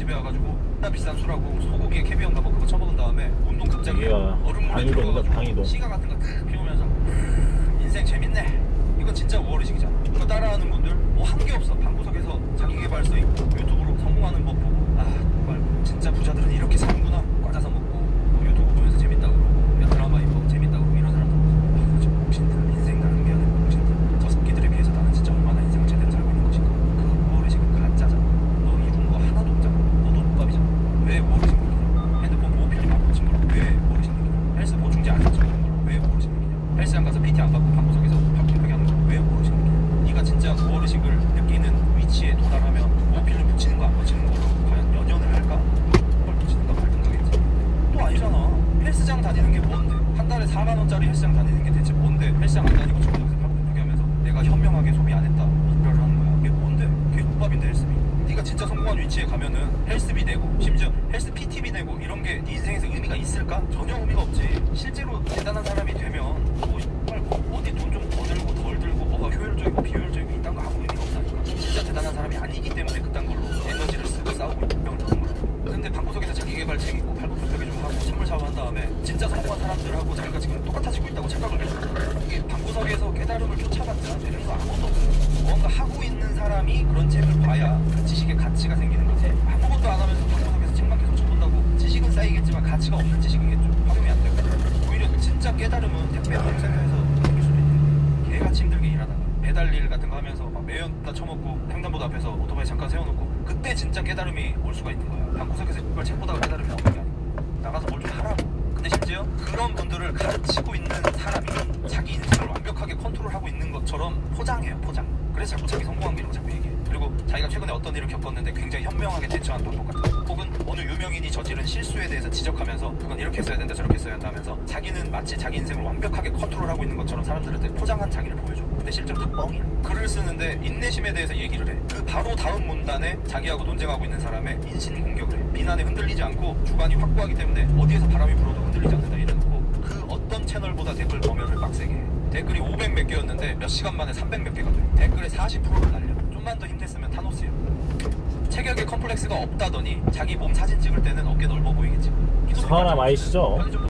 집에 와가지고 비싼 술하고 소고기에 캐비어인가 뭐 그거 처먹은 다음에 운동 갑자기 얼음물에 들어가가지고 시가 같은 거 탁 피우면서 인생 재밌네. 이건 진짜 우월의식이잖아. 그거 따라하는 분들 뭐 한 게 없어. 방구석에서 자기계발서 있고 유튜브로 성공하는 법 보고 아 정말 진짜 부자들은 이렇게 사는구나. 과자 사 먹고 뭐 유튜브 보면서 재밌다고 그러고 야 드라마 이거 재밌다고 그러고 이런 사람들 아 저 병신들 인생 낭비하는 병신들. 저 새끼들에 비해서 나는 진짜 얼마나 인생을 제대로 살고 있는 것인가. 그 우월의식은 가짜잖아. 너 이룬 거 하나도 없잖아. 너도 독감이잖아. 왜 우월의식 느끼냐. 핸드폰 보호 필름 안 꽂힌 거로 왜 우월의식 느끼냐. 헬스 보충제 안 꽂힌 거로 왜 우월의식 느끼냐. 헬스장 가서 PT 안 받고 방구석에서 팝핑크게 하는 거 왜 우월의식 느끼냐. 네가 진짜 우월의식을 느끼는 위치에 도달하면 보호필름 붙이는 거 안 붙이는 거로 과연 연연을 할까? 그걸 붙이는가 말든가 겠지. 또 아니잖아. 헬스장 다니는 게 뭔데? 한 달에 4만 원짜리 헬스장 다니는 게 대체 뭔데? 헬스장 안 다니고 친구들한테 팝핑크게 하면서 내가 현명하게 소비 안 했다 이별을 하는 거야. 그게 뭔데? 그게 국밥인데 헬스비. 네가 진짜 성공한 위치에 가면은 헬스비 내고 심지어 헬스 PT비 내고 이런 게 네 인생에서 의미가 있을까? 전혀 의미가 없지. 실제로 대단한 사람이 되면 뭐 어디 돈 좀 더 들고 덜 들고 뭐가 효율적이고 비효율적이고 이딴 거 아무 의미가 없다니까. 진짜 대단한 사람이 아니기 때문에 그딴 걸로 에너지를 쓰고 싸우고 병을 드는 거야. 근데 방구석에서 자기계발 책 읽고 팔굽혀펴기 좀 하고 찬물 샤워한 다음에 진짜 성공한 사람들하고 자기가 지금 똑같아지고 있다고 착각을 해. 이게 방구석에서 깨달음을 쫓아봤자 되는 거 아무것도 없어. 뭔가 하고 있는 사람이 그런 책을 봐야 그 지식의 가치가 생기는 거지. 아무것도 안 하면서 방구석에서 책만 계속 쳐본다고 지식은 쌓이겠지만 가치가 없는 지식이겠죠. 활용이 안 되고. 오히려 진짜 깨달음은 택배 홈센터에서 생길 수도 있는 거야. 개같이 힘들게 일하다가 배달 일 같은 거 하면서 막 매연다 쳐먹고 횡단보도 앞에서 오토바이 잠깐 세워놓고 그때 진짜 깨달음이 올 수가 있는 거야. 방구석에서 이걸 책 보다가 깨달음이 나오는 게 아니고 나가서 뭘 좀 하라고. 근데 심지어 그런 분들을 가르치고 있는 사람이 자기 인생을 완벽하게 컨트롤하고 있는 것처럼 포장해요. 포장. 그래서 자꾸 자기 성공한 게 이런 거 자꾸 얘기해. 그리고 자기가 최근에 어떤 일을 겪었는데 굉장히 현명하게 대처한 방법 같은 거, 혹은 어느 유명인이 저지른 실수에 대해서 지적하면서 그건 이렇게 했어야 된다 저렇게 했어야 한다 하면서 자기는 마치 자기 인생을 완벽하게 컨트롤하고 있는 것처럼 사람들한테 포장한 자기를 보여줘. 근데 실제로 다 뻥이야. 글을 쓰는데 인내심에 대해서 얘기를 해. 그 바로 다음 문단에 자기하고 논쟁하고 있는 사람의 인신공격을 해. 비난에 흔들리지 않고 주관이 확고하기 때문에 어디에서 바람이 불어도 흔들리지 않는다 이래놓고 그 어떤 채널보다 댓글 검열을 빡세게 해. 댓글이 500 몇 개였는데 몇 시간 만에 300 몇 개가 돼. 댓글의 40%를 날려. 좀만 더 힘냈으면 타노스야. 체격에 컴플렉스가 없다더니 자기 몸 사진 찍을 때는 어깨 넓어 보이겠지. 사람 아이시죠?